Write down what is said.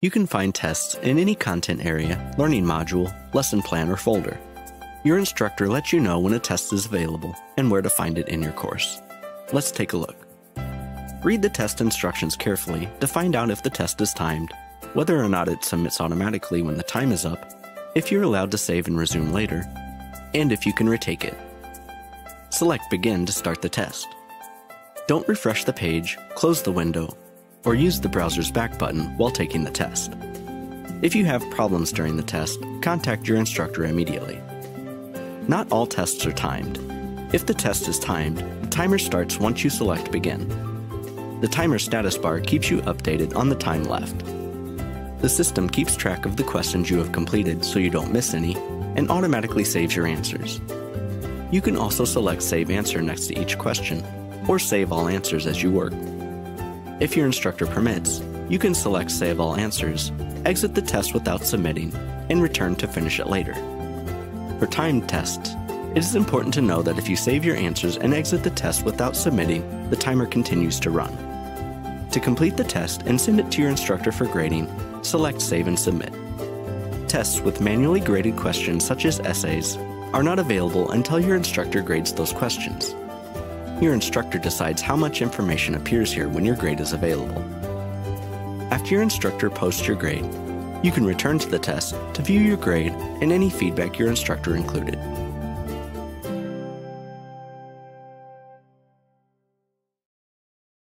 You can find tests in any content area, learning module, lesson plan, or folder. Your instructor lets you know when a test is available and where to find it in your course. Let's take a look. Read the test instructions carefully to find out if the test is timed, whether or not it submits automatically when the time is up, if you're allowed to save and resume later, and if you can retake it. Select Begin to start the test. Don't refresh the page, close the window, or use the browser's back button while taking the test. If you have problems during the test, contact your instructor immediately. Not all tests are timed. If the test is timed, the timer starts once you select Begin. The timer status bar keeps you updated on the time left. The system keeps track of the questions you have completed so you don't miss any, and automatically saves your answers. You can also select Save Answer next to each question, or Save All Answers as you work. If your instructor permits, you can select Save All Answers, exit the test without submitting, and return to finish it later. For timed tests, it is important to know that if you save your answers and exit the test without submitting, the timer continues to run. To complete the test and send it to your instructor for grading, select Save and Submit. Tests with manually graded questions such as essays are not available until your instructor grades those questions. Your instructor decides how much information appears here when your grade is available. After your instructor posts your grade, you can return to the test to view your grade and any feedback your instructor included.